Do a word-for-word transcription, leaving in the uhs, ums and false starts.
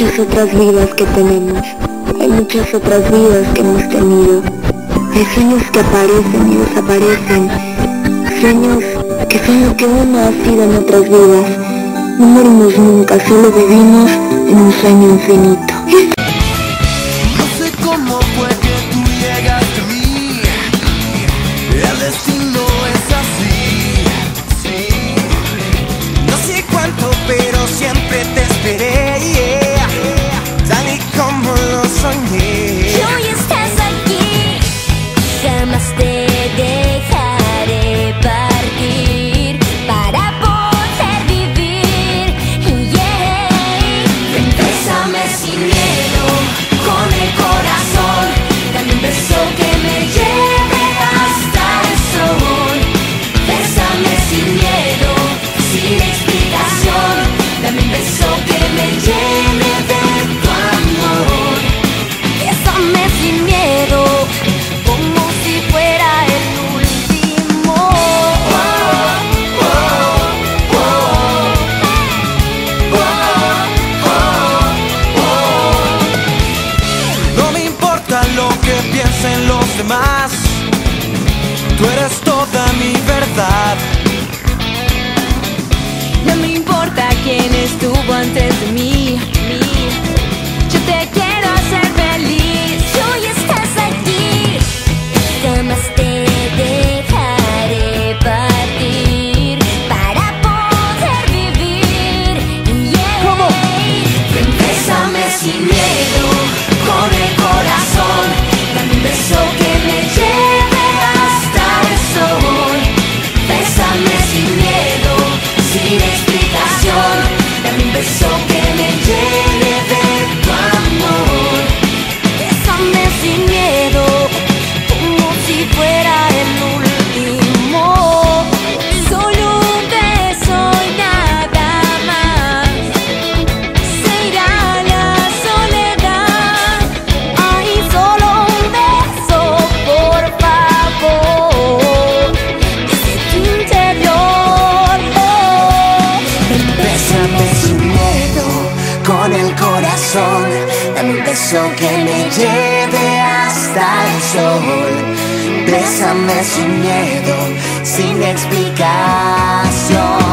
muchas otras vidas que tenemos, hay muchas otras vidas que hemos tenido. Hay sueños que aparecen y desaparecen, sueños que son lo que uno ha sido en otras vidas. No morimos nunca, solo vivimos en un sueño infinito. No sé cómo fue que tú llegaste a mí, el destino es así, sí. No sé cuánto, pero siempre te esperé, yeah, tal y como lo soñé. Y hoy estás aquí, jamás te dejaré partir para poder vivir, yeah. Bésame sin miedo, con el corazón, dame un beso que me lleve hasta el sol. Bésame sin miedo, sin explicación, dame un beso que me llene de tu amor. Bésame sin miedo, como si fuera el último. Oh, oh, oh, oh, oh. No me importa lo que piensen los demás, tú eres toda mi verdad. No me importa quién estuvo antes de mí, yo te quiero hacer feliz. Y hoy estás aquí, jamás te dejaré partir para poder vivir, yeah. Bésame sin miedo, con el corazón, dame un beso que me lleve hasta el sol. Bésame sin miedo, sin explicación, dame un beso que me llene de tu amor. Bésame sin miedo, como si fuera el último. Solo un beso y nada más, se irá la soledad. Ay, solo un beso, por favor, desde tu interior. Bésame sin miedo, con el corazón, dame un beso que me lleve hasta el sol. Bésame sin miedo, sin explicación.